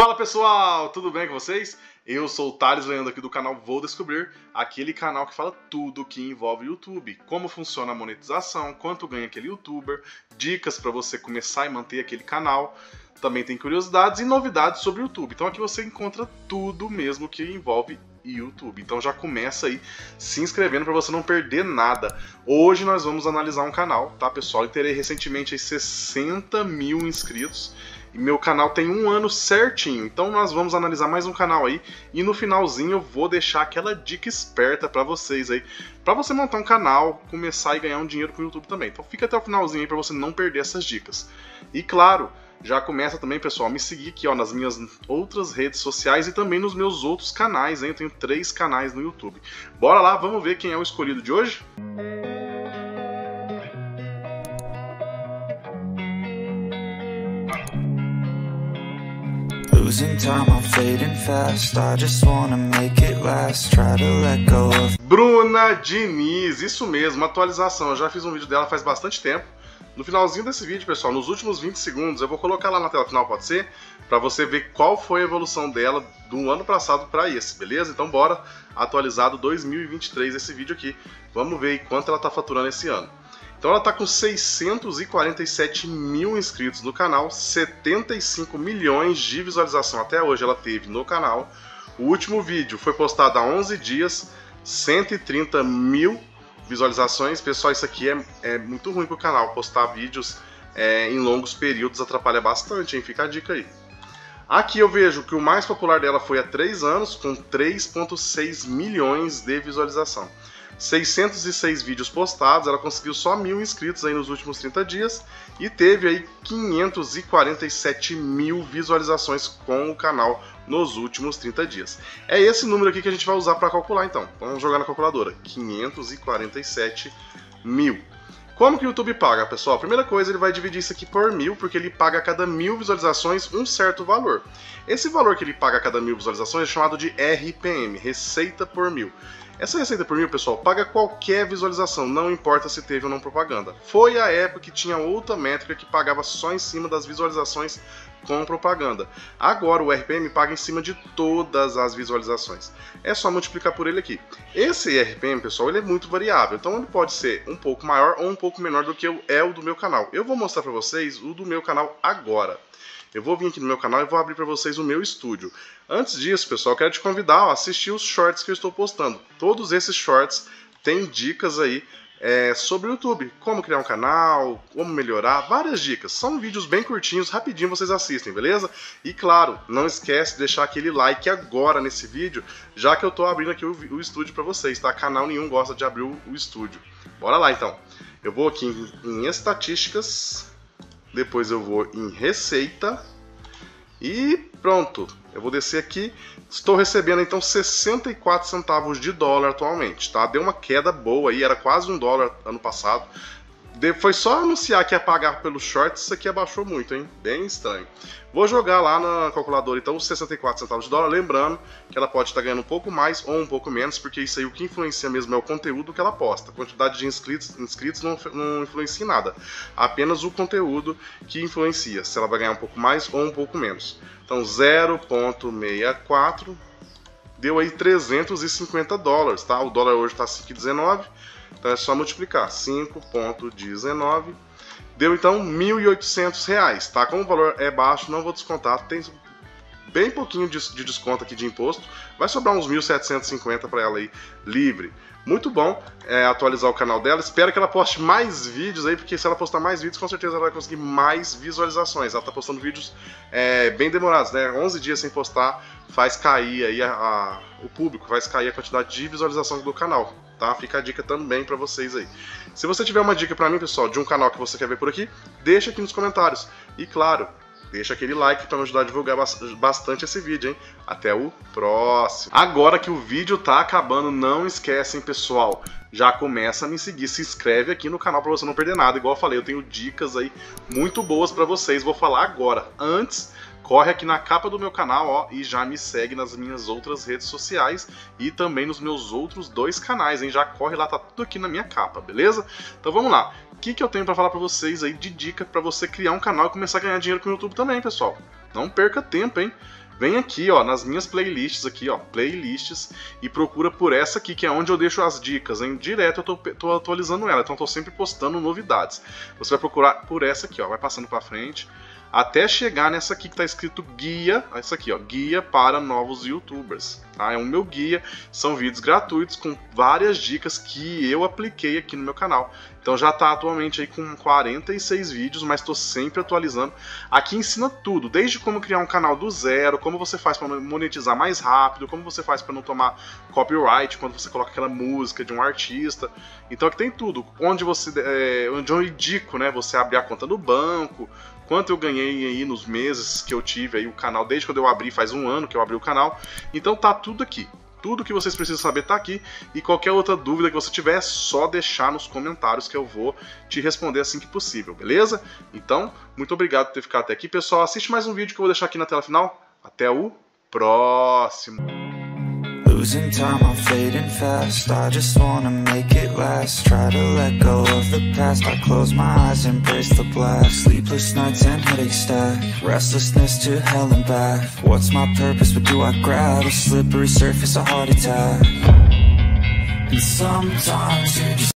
Fala pessoal, tudo bem com vocês? Eu sou o Thales Leandro aqui do canal Vou Descobrir, aquele canal que fala tudo que envolve o YouTube, como funciona a monetização, quanto ganha aquele youtuber, dicas para você começar e manter aquele canal, também tem curiosidades e novidades sobre o YouTube. Então aqui você encontra tudo mesmo que envolve YouTube. Então já começa aí se inscrevendo para você não perder nada. Hoje nós vamos analisar um canal, tá pessoal? Eu terei recentemente aí 60 mil inscritos. E meu canal tem um ano certinho, então nós vamos analisar mais um canal aí e no finalzinho eu vou deixar aquela dica esperta pra vocês aí, pra você montar um canal, começar e ganhar um dinheiro com o YouTube também. Então fica até o finalzinho aí pra você não perder essas dicas. E claro, já começa também, pessoal, a me seguir aqui ó, nas minhas outras redes sociais e também nos meus outros canais, hein? Eu tenho 3 canais no YouTube. Bora lá, vamos ver quem é o escolhido de hoje? Bruna Diniz, isso mesmo, atualização. Eu já fiz um vídeo dela faz bastante tempo. No finalzinho desse vídeo, pessoal, nos últimos 20 segundos, eu vou colocar lá na tela final, pode ser? Pra você ver qual foi a evolução dela do ano passado pra esse, beleza? Então bora, atualizado 2023 esse vídeo aqui. Vamos ver quanto ela tá faturando esse ano. Então ela está com 647 mil inscritos no canal, 75 milhões de visualização até hoje ela teve no canal. O último vídeo foi postado há 11 dias, 130 mil visualizações. Pessoal, isso aqui é muito ruim para o canal, postar vídeos em longos períodos atrapalha bastante, hein? Fica a dica aí. Aqui eu vejo que o mais popular dela foi há 3 anos, com 3,6 milhões de visualização. 606 vídeos postados, ela conseguiu só 1000 inscritos aí nos últimos 30 dias e teve aí 547 mil visualizações com o canal nos últimos 30 dias. É esse número aqui que a gente vai usar para calcular então. Vamos jogar na calculadora. 547 mil. Como que o YouTube paga, pessoal? Primeira coisa, ele vai dividir isso aqui por 1000, porque ele paga a cada 1000 visualizações um certo valor. Esse valor que ele paga a cada 1000 visualizações é chamado de RPM, Receita por Mil. Essa receita por mil, pessoal, paga qualquer visualização, não importa se teve ou não propaganda. Foi a época que tinha outra métrica que pagava só em cima das visualizações com propaganda. Agora o RPM paga em cima de todas as visualizações. É só multiplicar por ele aqui. Esse RPM, pessoal, ele é muito variável, então ele pode ser um pouco maior ou um pouco menor do que é o do meu canal. Eu vou mostrar para vocês o do meu canal agora. Eu vou vir aqui no meu canal e vou abrir para vocês o meu estúdio. Antes disso, pessoal, eu quero te convidar a assistir os shorts que eu estou postando. Todos esses shorts têm dicas aí sobre o YouTube. Como criar um canal, como melhorar, várias dicas. São vídeos bem curtinhos, rapidinho vocês assistem, beleza? E claro, não esquece de deixar aquele like agora nesse vídeo, já que eu estou abrindo aqui o estúdio para vocês, tá? Canal nenhum gosta de abrir o estúdio. Bora lá, então. Eu vou aqui em estatísticas... Depois eu vou em receita e pronto. Eu vou descer aqui. Estou recebendo então 64 centavos de dólar atualmente, tá? Deu uma queda boa aí, era quase $1 ano passado. Foi só anunciar que ia pagar pelos shorts, isso aqui abaixou muito, hein? Bem estranho. Vou jogar lá na calculadora então os 64 centavos de dólar, lembrando que ela pode estar ganhando um pouco mais ou um pouco menos, porque isso aí o que influencia mesmo é o conteúdo que ela posta. A quantidade de inscritos não influencia em nada, apenas o conteúdo que influencia, se ela vai ganhar um pouco mais ou um pouco menos. Então 0,64 deu aí 350 dólares, tá? O dólar hoje está 5,19. Então é só multiplicar, 5,19, deu então R$1.800, tá? Como o valor é baixo, não vou descontar, tem bem pouquinho de desconto aqui de imposto, vai sobrar uns 1.750 para ela aí, livre. Muito bom atualizar o canal dela, espero que ela poste mais vídeos aí, porque se ela postar mais vídeos, com certeza ela vai conseguir mais visualizações. Ela tá postando vídeos bem demorados, né? 11 dias sem postar faz cair aí o público, faz cair a quantidade de visualizações do canal. Tá? Fica a dica também pra vocês aí. Se você tiver uma dica pra mim, pessoal, de um canal que você quer ver por aqui, deixa aqui nos comentários. E claro, deixa aquele like pra me ajudar a divulgar bastante esse vídeo, hein? Até o próximo. Agora que o vídeo tá acabando, não esquecem, pessoal, já começa a me seguir, se inscreve aqui no canal pra você não perder nada. Igual eu falei, eu tenho dicas aí muito boas pra vocês, vou falar agora. Antes, corre aqui na capa do meu canal, ó, e já me segue nas minhas outras redes sociais e também nos meus outros 2 canais, hein? Já corre lá, tá tudo aqui na minha capa, beleza? Então vamos lá. O que eu tenho pra falar pra vocês aí de dica pra você criar um canal e começar a ganhar dinheiro com o YouTube também, pessoal? Não perca tempo, hein? vem aqui, ó, nas minhas playlists aqui, ó, playlists, e procura por essa aqui, que é onde eu deixo as dicas, hein? Direto eu tô atualizando ela, então eu tô sempre postando novidades. Você vai procurar por essa aqui, ó, vai passando pra frente, até chegar nessa aqui que tá escrito guia, essa aqui, ó, guia para novos youtubers, tá? É o meu guia, são vídeos gratuitos com várias dicas que eu apliquei aqui no meu canal. Então já tá atualmente aí com 46 vídeos, mas tô sempre atualizando. Aqui ensina tudo, desde como criar um canal do zero, como você faz para monetizar mais rápido, como você faz para não tomar copyright quando você coloca aquela música de um artista. Então aqui tem tudo, onde eu indico, né, você abrir a conta no banco, quanto eu ganhei aí nos meses que eu tive aí o canal, desde quando eu abri, faz um ano que eu abri o canal. Então tá tudo aqui. Tudo que vocês precisam saber tá aqui, e qualquer outra dúvida que você tiver é só deixar nos comentários que eu vou te responder assim que possível, beleza? Então, muito obrigado por ter ficado até aqui, pessoal. Assiste mais um vídeo que eu vou deixar aqui na tela final. Até o próximo! Losing time, I'm fading fast. I just wanna make it last. Try to let go of the past. I close my eyes, embrace the black. Sleepless nights and headaches stack. Restlessness to hell and back. What's my purpose? What do I grab? A slippery surface, a heart attack. And sometimes you just